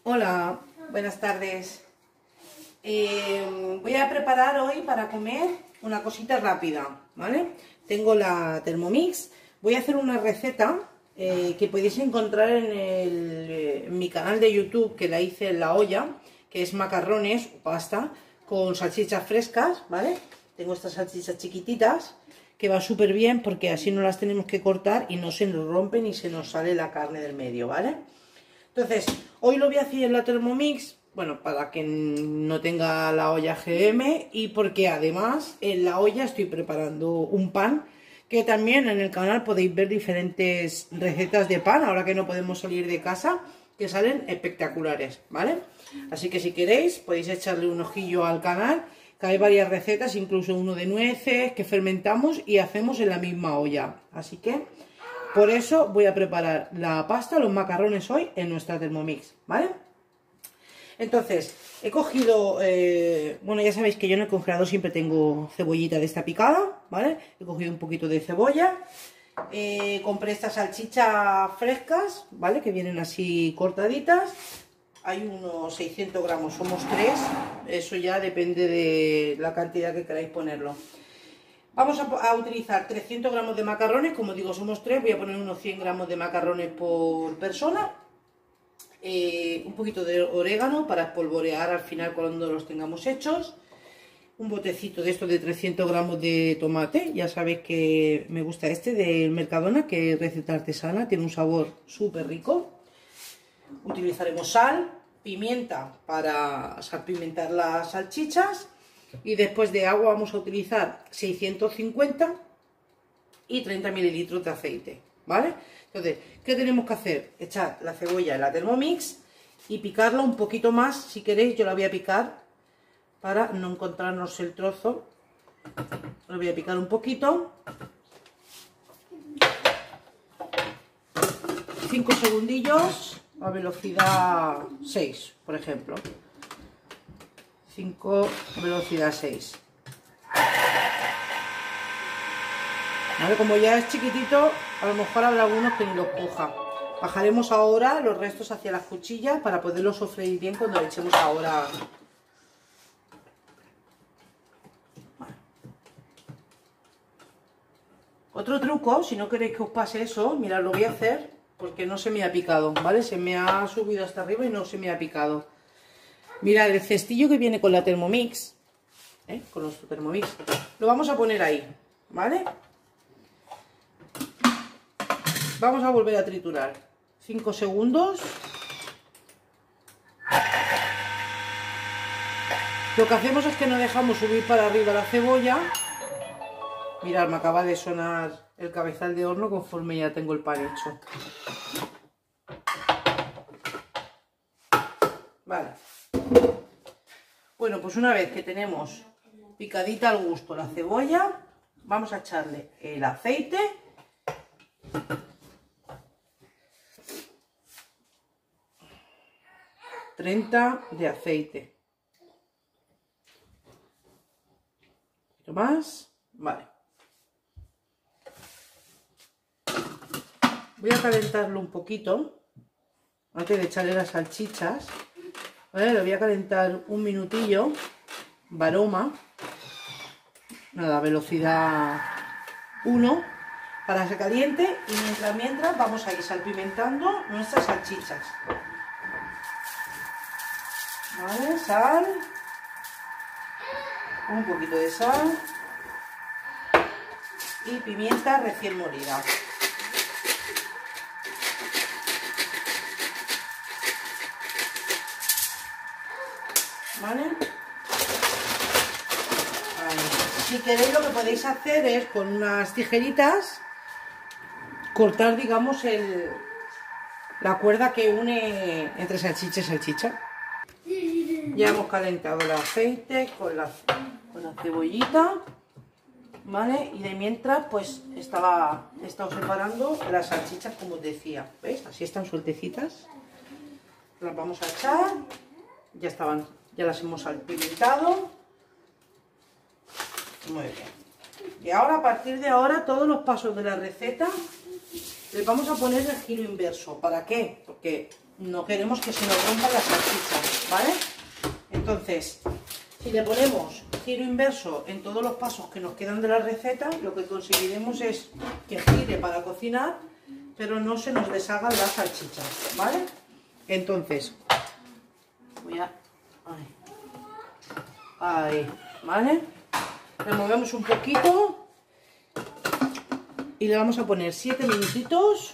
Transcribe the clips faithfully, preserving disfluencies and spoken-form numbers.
Hola, buenas tardes. Eh, voy a preparar hoy para comer una cosita rápida, ¿vale? Tengo la Thermomix. Voy a hacer una receta eh, que podéis encontrar en, el, en mi canal de YouTube, que la hice en la olla, que es macarrones o pasta con salchichas frescas, ¿vale? Tengo estas salchichas chiquititas que va súper bien porque así no las tenemos que cortar y no se nos rompen y se nos sale la carne del medio, ¿vale? Entonces, hoy lo voy a hacer en la Thermomix, bueno, para que no tenga la olla G M y porque además en la olla estoy preparando un pan, que también en el canal podéis ver diferentes recetas de pan, ahora que no podemos salir de casa, que salen espectaculares, ¿vale? Así que si queréis podéis echarle un ojillo al canal, que hay varias recetas, incluso uno de nueces que fermentamos y hacemos en la misma olla. Así que por eso voy a preparar la pasta, los macarrones hoy en nuestra Thermomix, ¿vale? Entonces, he cogido, eh, bueno, ya sabéis que yo en el congelador siempre tengo cebollita de esta picada, ¿vale? He cogido un poquito de cebolla, eh, compré estas salchichas frescas, ¿vale? Que vienen así cortaditas. Hay unos seiscientos gramos, somos tres, eso ya depende de la cantidad que queráis ponerlo. Vamos a, a utilizar trescientos gramos de macarrones, como digo somos tres, voy a poner unos cien gramos de macarrones por persona. Eh, un poquito de orégano para espolvorear al final cuando los tengamos hechos. Un botecito de estos de trescientos gramos de tomate, ya sabéis que me gusta este del Mercadona, que es receta artesana, tiene un sabor súper rico. Utilizaremos sal, pimienta para salpimentar las salchichas. Y después de agua vamos a utilizar seiscientos cincuenta y treinta mililitros de aceite, ¿vale? Entonces, ¿qué tenemos que hacer? Echar la cebolla en la Thermomix y picarla un poquito más. Si queréis, yo la voy a picar para no encontrarnos el trozo. La voy a picar un poquito. cinco segundillos a velocidad seis, por ejemplo. cinco, velocidad seis. ¿Vale? Como ya es chiquitito, a lo mejor habrá algunos que ni lo coja. Bajaremos ahora los restos hacia las cuchillas para poderlo sofreír bien cuando le echemos ahora. Vale. Otro truco, si no queréis que os pase eso, mirad, lo voy a hacer porque no se me ha picado, ¿vale? Se me ha subido hasta arriba y no se me ha picado. Mirad, el cestillo que viene con la Thermomix, ¿eh? con nuestro Thermomix, lo vamos a poner ahí, ¿vale? Vamos a volver a triturar. cinco segundos. Lo que hacemos es que no dejamos subir para arriba la cebolla. Mirad, me acaba de sonar el cabezal de horno conforme ya tengo el pan hecho. Vale. Bueno, pues una vez que tenemos picadita al gusto la cebolla, vamos a echarle el aceite. treinta de aceite. Un poquito más. Vale. Voy a calentarlo un poquito antes de echarle las salchichas. Vale, lo voy a calentar un minutillo. Varoma. Nada, velocidad uno. Para que se caliente. Y mientras, mientras vamos a ir salpimentando nuestras salchichas. Vale, sal. Un poquito de sal. Y pimienta recién molida. ¿Vale? Ahí. Si queréis, lo que podéis hacer es con unas tijeritas cortar, digamos, el, la cuerda que une entre salchicha y salchicha. Ya hemos calentado el aceite con la, con la cebollita, ¿vale? Y de mientras, pues estaba, he estado separando las salchichas, como os decía. ¿Veis? Así están sueltecitas. Las vamos a echar. Ya estaban, ya las hemos salpimentado. Muy bien. Y ahora, a partir de ahora, todos los pasos de la receta les vamos a poner el giro inverso. ¿Para qué? Porque no queremos que se nos rompan las salchichas, ¿vale? Entonces, si le ponemos giro inverso en todos los pasos que nos quedan de la receta, lo que conseguiremos es que gire para cocinar, pero no se nos deshagan las salchichas, ¿vale? Entonces, voy a... Ahí, ahí, ¿vale? Removemos un poquito y le vamos a poner siete minutitos.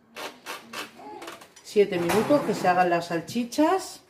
siete minutos que se hagan las salchichas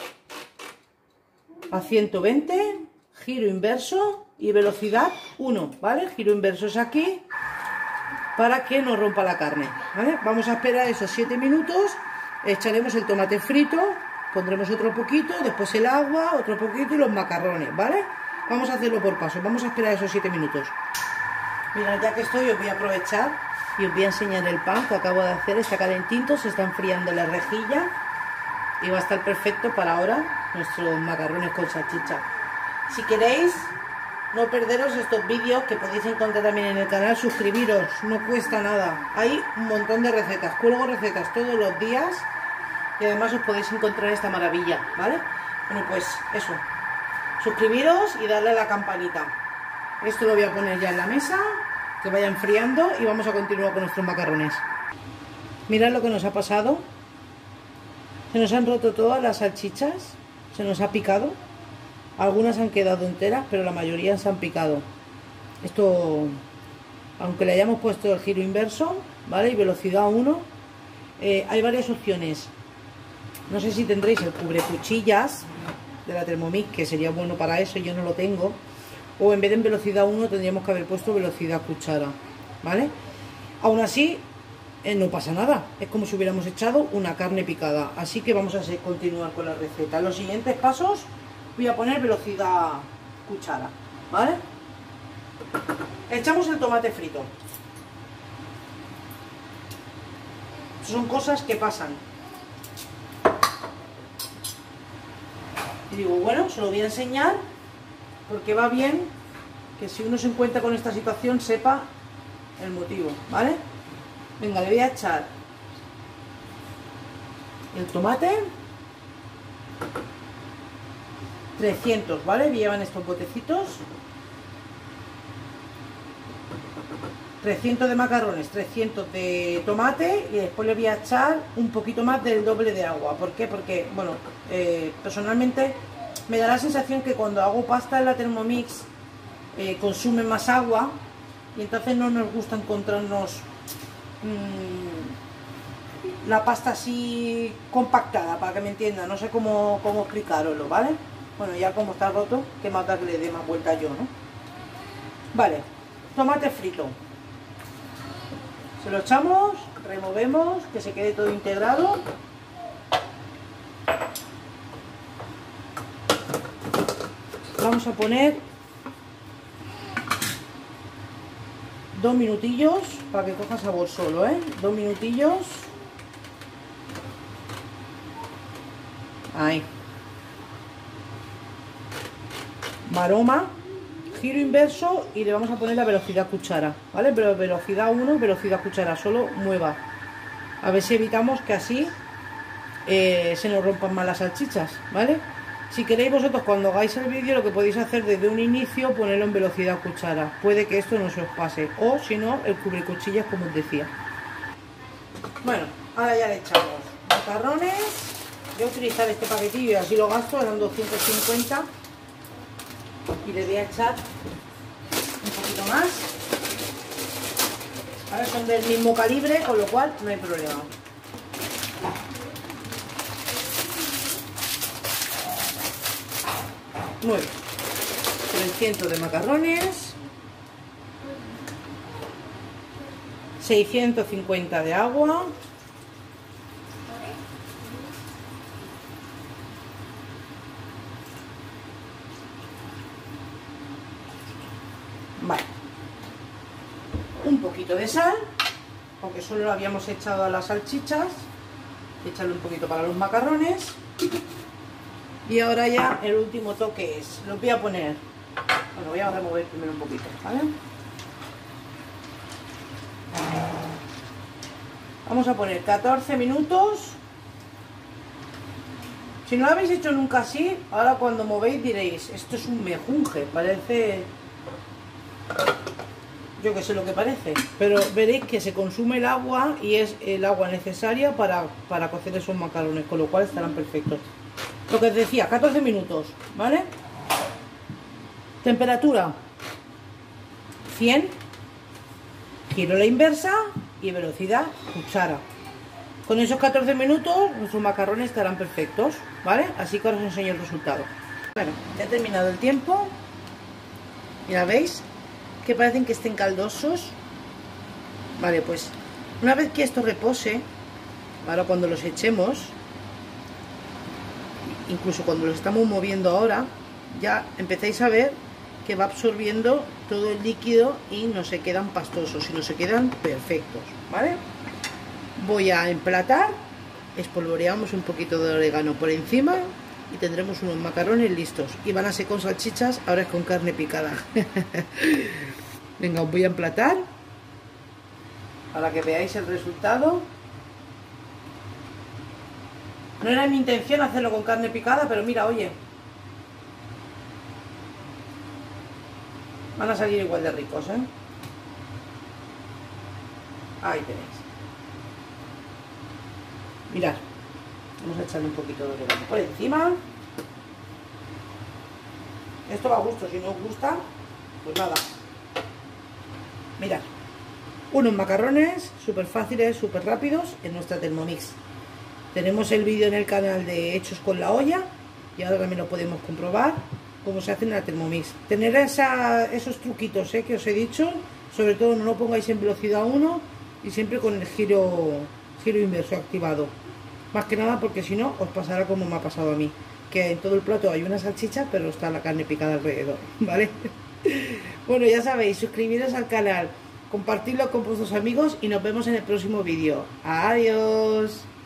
a ciento veinte, giro inverso y velocidad uno, ¿vale? Giro inverso es aquí para que no rompa la carne, ¿vale? Vamos a esperar esos siete minutos, echaremos el tomate frito, pondremos otro poquito, después el agua, otro poquito y los macarrones, ¿vale? Vamos a hacerlo por pasos, vamos a esperar esos siete minutos. Mirad, ya que estoy, os voy a aprovechar y os voy a enseñar el pan que acabo de hacer. Está calentito, se está enfriando la rejilla y va a estar perfecto para ahora nuestros macarrones con salchicha. Si queréis no perderos estos vídeos que podéis encontrar también en el canal, suscribiros, no cuesta nada. Hay un montón de recetas, cuelgo recetas todos los días y además os podéis encontrar esta maravilla, ¿vale? Bueno, pues eso, suscribiros y darle a la campanita. Esto lo voy a poner ya en la mesa, que vaya enfriando y vamos a continuar con nuestros macarrones. Mirad lo que nos ha pasado. Se nos han roto todas las salchichas, se nos ha picado. Algunas han quedado enteras, pero la mayoría se han picado. Esto, aunque le hayamos puesto el giro inverso, ¿vale? Y velocidad uno, eh, hay varias opciones. No sé si tendréis el cubre cuchillas de la Thermomix, que sería bueno para eso, yo no lo tengo. O en vez de en velocidad uno tendríamos que haber puesto velocidad cuchara, ¿vale? Aún así, eh, no pasa nada. Es como si hubiéramos echado una carne picada. Así que vamos a continuar con la receta. Los siguientes pasos voy a poner velocidad cuchara, ¿vale? Echamos el tomate frito. Son cosas que pasan. Y digo, bueno, se lo voy a enseñar porque va bien que si uno se encuentra con esta situación sepa el motivo, ¿vale? Venga, le voy a echar el tomate, trescientos, ¿vale? Llevan estos botecitos, trescientos de macarrones, trescientos de tomate y después le voy a echar un poquito más del doble de agua. ¿Por qué? Porque, bueno, eh, personalmente me da la sensación que cuando hago pasta en la Thermomix eh, consume más agua y entonces no nos gusta encontrarnos mmm, la pasta así compactada, para que me entiendan. No sé cómo, cómo explicaroslo, ¿vale? Bueno, ya como está roto, que más da que le dé más vuelta yo, ¿no? Vale, tomate frito. Se lo echamos, removemos, que se quede todo integrado. Vamos a poner dos minutillos para que coja sabor solo, ¿eh? Dos minutillos. Ahí. Maroma, giro inverso y le vamos a poner la velocidad cuchara, ¿vale? Pero velocidad uno, velocidad cuchara, solo mueva. A ver si evitamos que así eh, se nos rompan más las salchichas, ¿vale? Si queréis vosotros cuando hagáis el vídeo lo que podéis hacer desde un inicio, ponerlo en velocidad cuchara. Puede que esto no se os pase. O si no, el cubre cuchillas como os decía. Bueno, ahora ya le echamos macarrones. Voy a utilizar este paquetillo y así lo gasto, eran doscientos cincuenta. Y le voy a echar un poquito más. Ahora son del mismo calibre, con lo cual no hay problema. nueve, trescientos de macarrones, seiscientos cincuenta de agua, vale, un poquito de sal, porque solo lo habíamos echado a las salchichas, echarle un poquito para los macarrones. Y ahora ya el último toque es, lo voy a poner, bueno, voy a remover primero un poquito, ¿vale? Vamos a poner catorce minutos Si no lo habéis hecho nunca así, ahora cuando movéis diréis, esto es un mejunje, parece... Yo que sé lo que parece, pero veréis que se consume el agua y es el agua necesaria para, para cocer esos macarrones, con lo cual estarán perfectos. Lo que os decía, catorce minutos, ¿vale? Temperatura cien, giro la inversa y velocidad cuchara. Con esos catorce minutos nuestros macarrones estarán perfectos, ¿vale? Así que ahora os enseño el resultado. Bueno, ya ha terminado el tiempo. Mira, ¿veis? Que parecen que estén caldosos. Vale, pues una vez que esto repose, ahora cuando los echemos, incluso cuando los estamos moviendo ahora, ya empezáis a ver que va absorbiendo todo el líquido y no se quedan pastosos, sino se quedan perfectos, ¿vale? Voy a emplatar, espolvoreamos un poquito de orégano por encima y tendremos unos macarrones listos. Y van a ser con salchichas, ahora es con carne picada. Venga, os voy a emplatar para que veáis el resultado. No era mi intención hacerlo con carne picada, pero mira, oye, van a salir igual de ricos, ¿eh? Ahí tenéis. Mirad, vamos a echarle un poquito de orégano por encima. Esto va a gusto, si no os gusta, pues nada. Mirad, unos macarrones súper fáciles, súper rápidos en nuestra Thermomix. Tenemos el vídeo en el canal de Hechos con la olla y ahora también lo podemos comprobar cómo se hace en la Thermomix. Tener esa, esos truquitos ¿eh? que os he dicho, sobre todo no lo pongáis en velocidad uno y siempre con el giro, giro inverso activado. Más que nada porque si no os pasará como me ha pasado a mí, que en todo el plato hay una salchicha pero está la carne picada alrededor, ¿vale? Bueno, ya sabéis, suscribiros al canal, compartirlo con vuestros amigos y nos vemos en el próximo vídeo. Adiós.